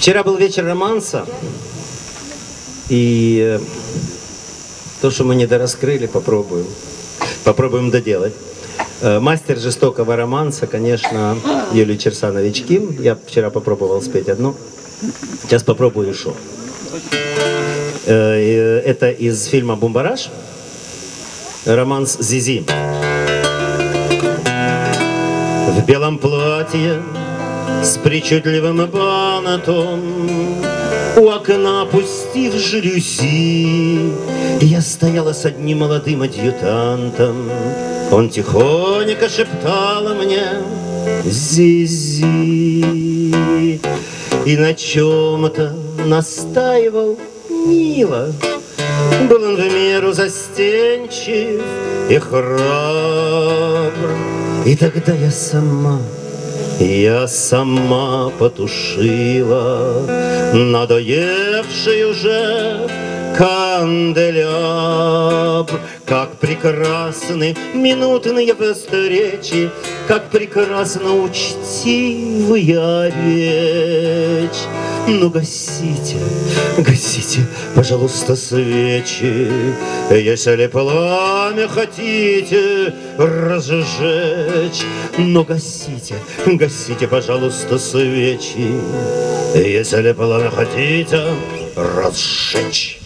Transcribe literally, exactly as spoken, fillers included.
Вчера был вечер романса, и то, что мы не дораскрыли, попробуем. Попробуем доделать. Мастер жестокого романса, конечно, Юлий Кирсанович Ким. Я вчера попробовал спеть одну. Сейчас попробую еще. Это из фильма «Бумбараш». Романс Зизи. В белом платье с причудливым банатом, у окна опустив жалюзи, я стояла с одним молодым адъютантом. Он тихонько шептал мне «Зизи», и на чем-то настаивал мило. Был он в меру застенчив и храбр. И тогда я сама, я сама потушила надоевший уже канделябр. Как прекрасны минутные встречи, как прекрасна учтивая речь. Ну, гасите, гасите, пожалуйста, свечи, если пламя хотите разжечь. Но гасите, гасите, пожалуйста, свечи, если пламя хотите разжечь.